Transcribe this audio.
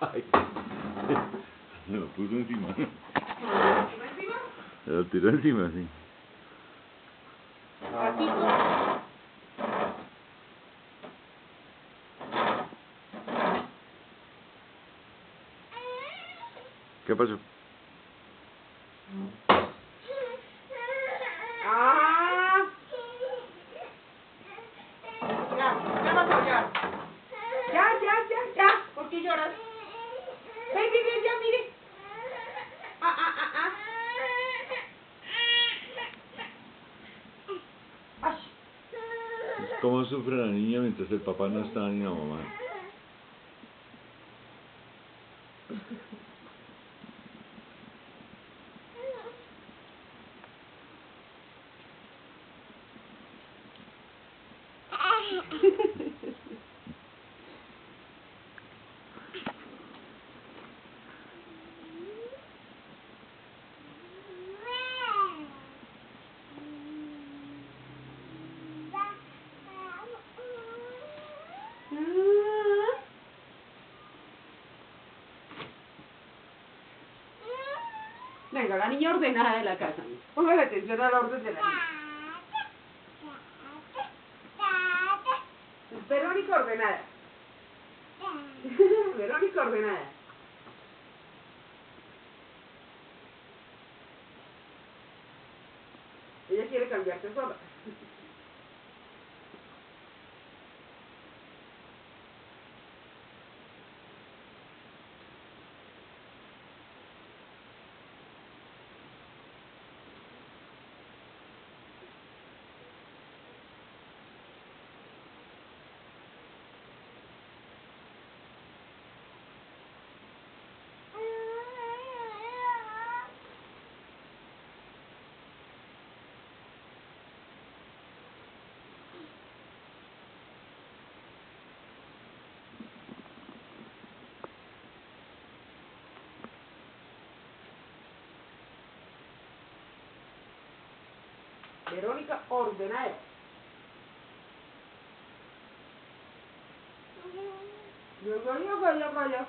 Ay, me lo puso encima. ¿Lo tiró encima? Me lo tiró encima, sí. Gatito. ¿Qué pasó? Ah. Ya vas a llorar. Ya. ¿Por qué lloras? Ven, ya, mire. Ay. ¿Cómo sufre la niña mientras el papá no está ni la mamá? Venga, la niña ordenada de la casa. Póngale atención al orden de la niña. Verónica ordenada. Verónica ordenada. Ella quiere cambiarse sola. Verónica ordenada. Ya.